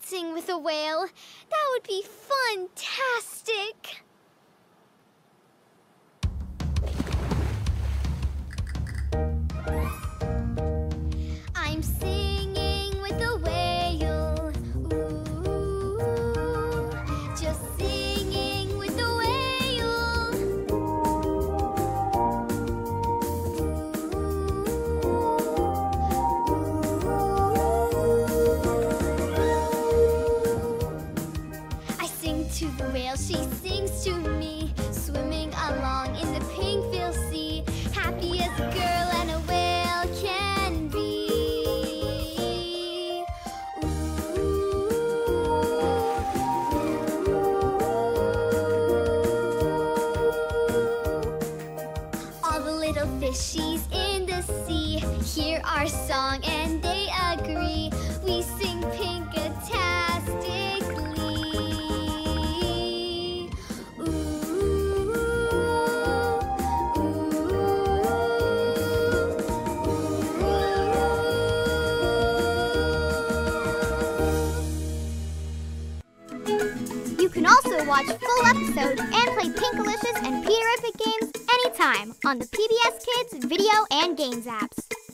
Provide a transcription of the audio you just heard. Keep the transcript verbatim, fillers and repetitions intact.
sing with a whale. That would be fun-tastic. I'm singing with a whale. Ooh, just singing with a whale. I sing to the whale, she sings to me, swimming along in the Pinkville Sea, happy as a girl and a whale can be. All the little fishies in the sea hear our song and they agree. We sing pink-a-tastically. Ooh, ooh. You can also watch full episodes and play Pinkalicious and Peterific games anytime on the P B S Kids video and games apps.